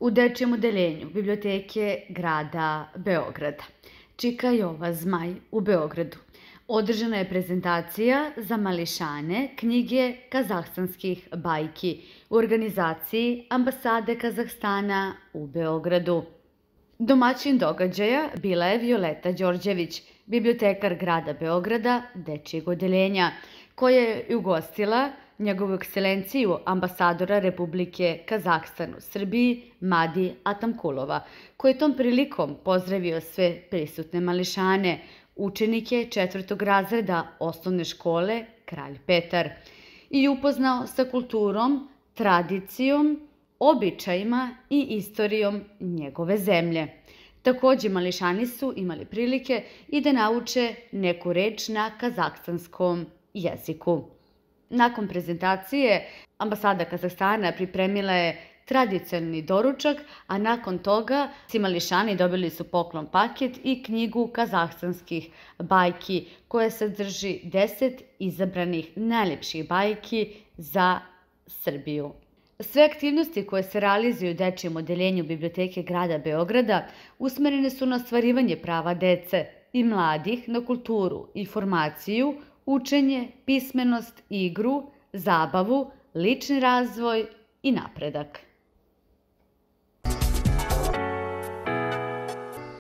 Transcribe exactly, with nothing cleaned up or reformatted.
U dečijem odeljenju Biblioteke grada Beograda Čika Jova Zmaj u Beogradu održana je prezentacija za mališane knjige kazahstanskih bajki u organizaciji Ambasade Kazahstana u Beogradu. Domaćin događaja bila je Violeta Đorđević, bibliotekar grada Beograda dečijeg odeljenja, koja je ugostila njegovu ekscelenciju ambasadora Republike Kazahstan u Srbiji Madi Atamkulova, koji je tom prilikom pozdravio sve prisutne mališane, učenike četvrtog razreda osnovne škole Kralj Petar i upoznao sa kulturom, tradicijom, običajima i istorijom njegove zemlje. Takođe, mališani su imali prilike i da nauče neku reč na kazahstanskom jeziku. Nakon prezentacije, Ambasada Kazahstana pripremila je tradicionalni doručak, a nakon toga svi mališani dobili su poklon paket i knjigu kazahstanskih bajki koja sadrži deset izabranih najlepših bajki za Srbiju. Sve aktivnosti koje se realizuju u dečijem odeljenju Biblioteke grada Beograda usmerene su na ostvarivanje prava dece i mladih na kulturu, informaciju, učenje, pismenost, igru, zabavu, lični razvoj i napredak.